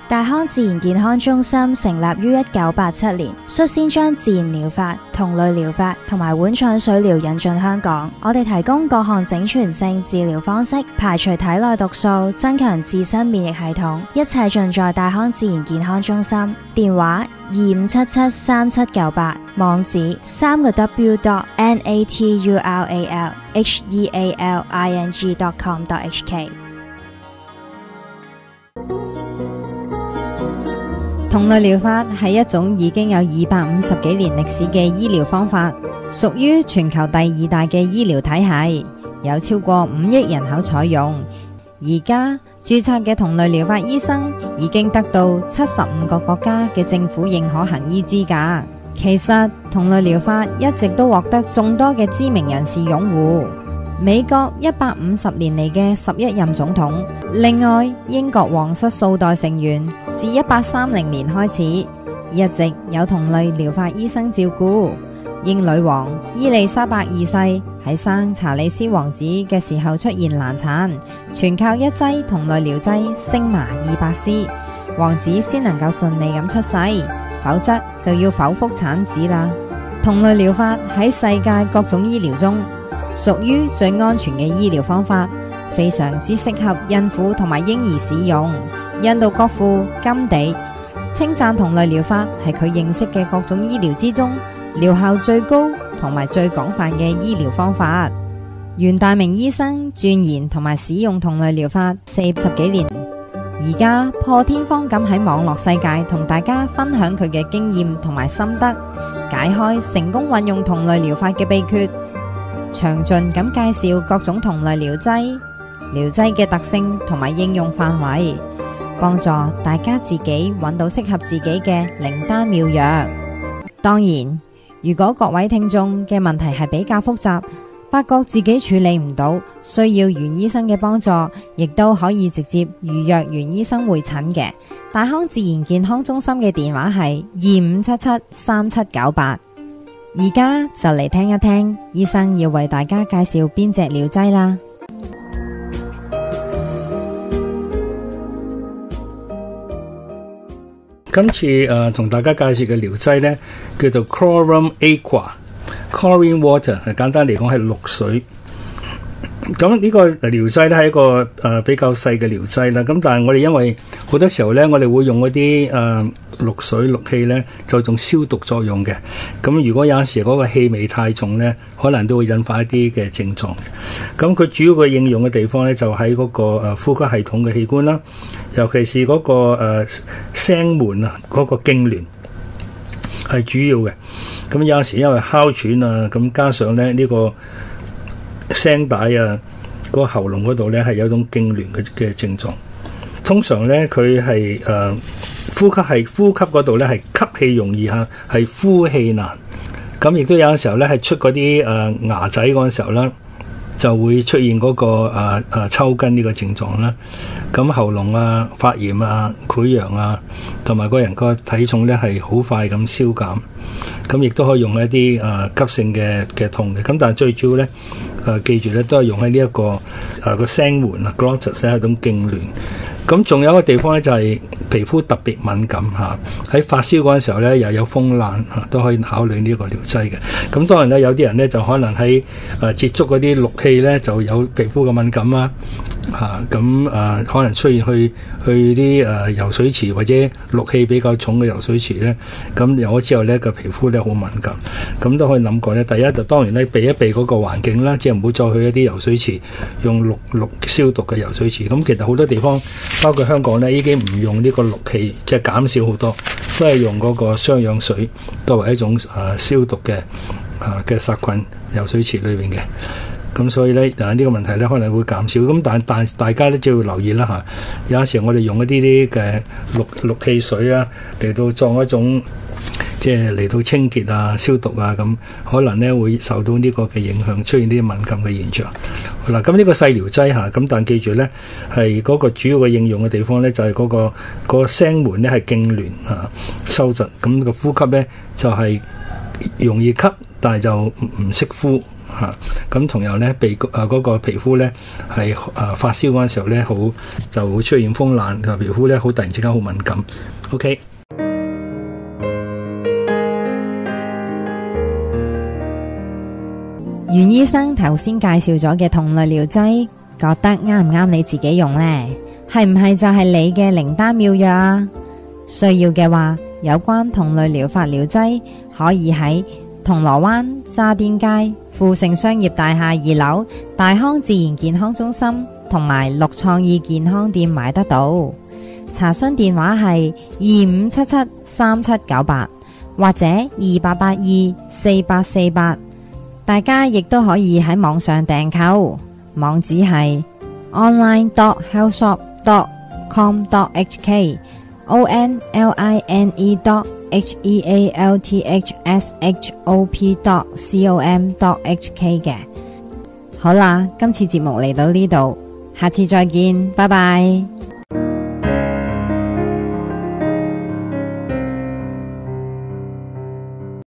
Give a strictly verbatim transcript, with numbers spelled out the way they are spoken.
大康自然健康中心成立於一九八七年，率先將自然療法、同類療法同埋碗腸水療引進香港。我哋提供各項整全性治療方式，排除體內毒素，增強自身免疫系統，一切盡在大康自然健康中心。電話二五七七三七九八，網址三個 w dot n a t u r a l h e a l i n g dot com dot h k。 同類療法係一種已經有二百五十幾年歷史嘅醫療方法，屬於全球第二大嘅醫療體系，有超過五億人口採用。而家註冊嘅同類療法醫生已經得到七十五個國家嘅政府認可行醫資格。其實同類療法一直都獲得眾多嘅知名人士擁護。美國一百五十年嚟嘅十一任總統，另外英國皇室數代成員自一八三零年開始，一直有同類療法醫生照顧。英女王伊麗莎白二世喺生查理斯王子嘅時候出現難產，全靠一劑同類療劑星麻二百絲，王子先能夠順利咁出世，否則就要剖腹產子啦。同類療法喺世界各種醫療中屬於最安全嘅醫療方法，非常之適合孕婦同埋嬰兒使用。印度國父甘地稱讚同類療法係佢認識嘅各種醫療之中療效最高同埋最廣泛嘅醫療方法。袁大明醫生鑽研同埋使用同類療法四十幾年，而家破天荒咁喺網絡世界同大家分享佢嘅經驗同埋心得，解開成功運用同類療法嘅秘訣，詳盡咁介紹各種同類療劑、療劑嘅特性同埋應用範圍，幫助大家自己揾到適合自己嘅靈丹妙藥。當然，如果各位聽眾嘅問題係比較複雜，發覺自己處理唔到，需要袁醫生嘅幫助，亦都可以直接預約袁醫生會診嘅。大康自然健康中心嘅電話係二五七七三七九八。而家就嚟聽一聽醫生要為大家介紹邊隻療劑啦。 今次誒同、呃、大家介紹嘅療劑呢，叫做 Chlorine Aqua。Chlorine Water 係簡單嚟講係氯水。咁呢個療劑咧係一個誒、呃、比較細嘅療劑啦。咁但係我哋因為好多時候咧，我哋會用嗰啲誒氯水氯氣咧，就做消毒作用嘅。咁如果有陣時嗰個氣味太重咧，可能都會引發一啲嘅症狀。咁佢主要嘅應用嘅地方咧，就喺嗰個誒呼吸系統嘅器官啦，尤其是嗰個誒聲門啊，嗰個痙攣係主要嘅。咁有陣時因為哮喘啊，咁加上咧呢個聲帶啊，嗰個喉嚨嗰度咧係有一種痙攣嘅嘅症狀。通常咧佢係誒呼吸係呼吸嗰度咧係吸氣容易嚇，係呼氣難。咁亦都有陣時候咧係出嗰啲誒牙仔嗰陣時候啦，就會出現嗰、那個誒誒、啊啊、抽筋呢個症狀啦。咁喉嚨啊發炎啊潰瘍啊，同埋個人個體重咧係好快咁消減。咁亦都可以用一啲誒、啊、急性嘅嘅痛嘅。咁但係最主要咧誒、啊、記住咧都係用喺呢一個誒、啊、個聲門啊 glottis 係一種痙攣。咁仲有一個地方咧就係、是、皮膚特別敏感嚇，喺、啊、發燒嗰陣時候咧又有風癩嚇、啊，都可以考慮呢個療劑嘅。咁當然咧有啲人咧就可能喺誒、啊、接觸嗰啲氯氣咧就有皮膚嘅敏感啦嚇，咁、啊、誒、啊、可能出現去去啲誒、啊、游水池或者氯氣比較重嘅游水池咧，咁游咗之後咧個皮膚咧好敏感，咁都可以諗過咧。第一就當然咧避一避嗰個環境啦，即係唔好再去一啲游水池用氯氯消毒嘅游水池。咁其實好多地方，包括香港咧，已經唔用呢個氯氣，即係減少好多，都係用嗰個雙氧水作為一種誒、啊、消毒嘅誒嘅殺菌游水池裏邊嘅。咁所以咧誒呢、這個問題咧可能會減少。咁但但大家咧就要留意啦嚇。有陣時我哋用一啲啲嘅氯氯氣水啊嚟到作一種即係嚟到清潔啊消毒啊，咁可能咧會受到呢個嘅影響，出現啲敏感嘅現象。好啦，咁呢個細療劑嚇，咁但記住咧係嗰個主要嘅應用嘅地方咧就係、是、嗰、那個、那個聲門咧係痙攣啊收窒，咁、那個呼吸咧就係、是、容易吸，但係就唔識呼嚇。咁同樣咧，鼻誒嗰個皮膚咧係誒發燒嗰陣時候咧，好就會出現風癩，同埋皮膚咧好突然之間好敏感。OK。 袁醫生頭先介紹咗嘅同類療劑，覺得啱唔啱你自己用呢？係唔係就係你嘅靈丹妙藥啊？需要嘅話，有關同類療法療劑可以喺銅鑼灣渣甸街富盛商業大廈二樓大康自然健康中心同埋綠創意健康店買得到。查詢電話係二五七七三七九八或者二八八二四八四八。大家亦都可以喺網上訂購，網址係 online dot health shop dot com dot h k o n l i n e dot h e a l t h s h o p dot com dot h k 嘅。好啦，今次節目嚟到呢度，下次再見，拜拜。